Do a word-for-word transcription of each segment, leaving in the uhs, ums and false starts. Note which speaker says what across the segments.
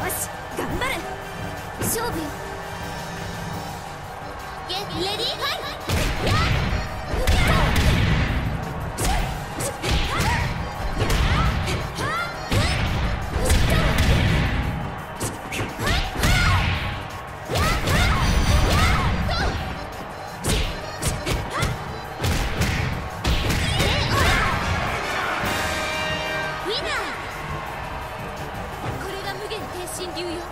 Speaker 1: し頑張れ。勝負よ。ゲッレディーファイト。やっ神流よ。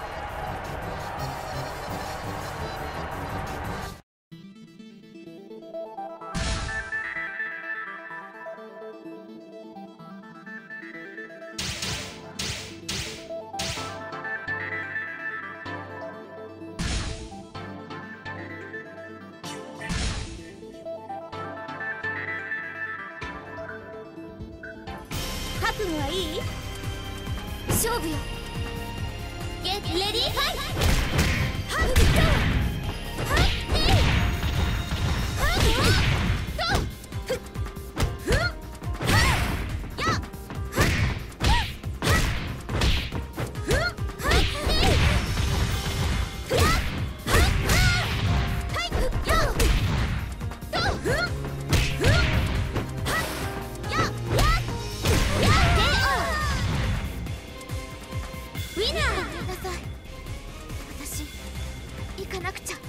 Speaker 1: 覚悟はいい？勝負よ。Get ready, fight! Ha! Go! Ha! Hey! Ha! Go! Huh! Ha! Ya! Ha! Ya! Ha! Huh! Ha! Hey! Ya! Ha! Ha! Hey! Ya! Go! Huh! Huh! Ha! Ya! Ya! Ya! K O! Winner! 私行かなくちゃ。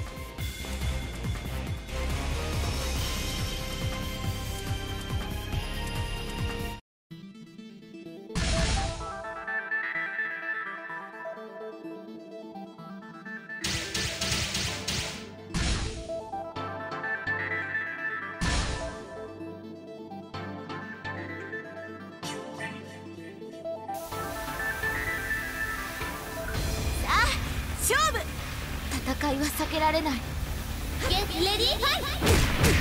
Speaker 1: 勝負。戦いは避けられない。ゲッレディーファイト。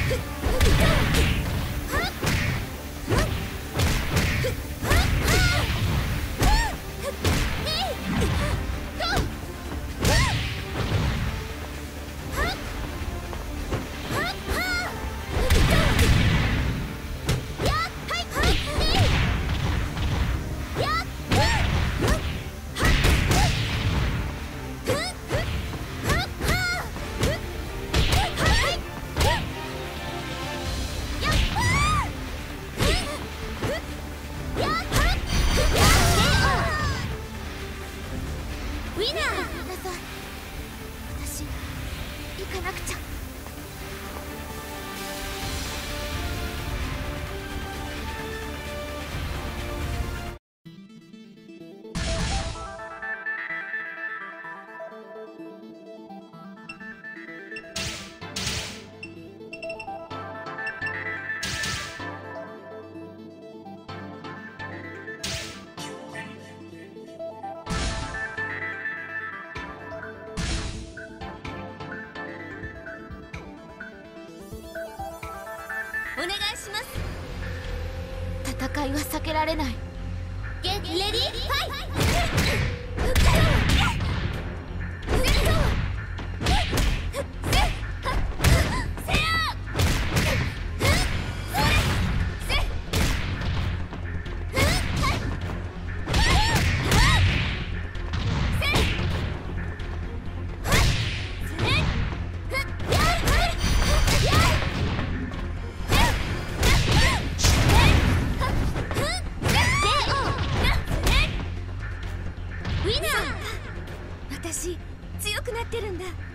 Speaker 1: ウィナー。ごめんなさい。私行かなくちゃ。お願いします。戦いは避けられない。ゲッレディーファイト。ウィナー。私強くなってるんだ。